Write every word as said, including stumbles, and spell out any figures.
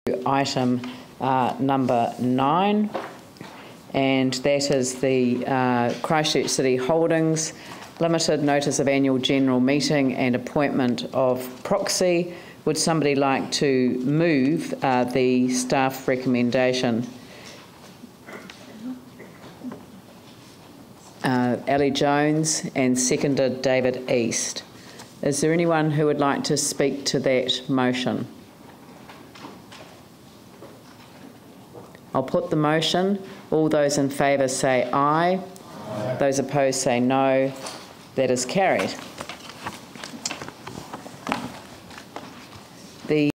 Item uh, number nine, and that is the uh, Christchurch City Holdings Limited Notice of Annual General Meeting and Appointment of Proxy. Would somebody like to move uh, the staff recommendation? Uh, Ellie Jones, and seconded David East. Is there anyone who would like to speak to that motion? I'll put the motion. All those in favour say aye. Aye. Those opposed say no. That is carried.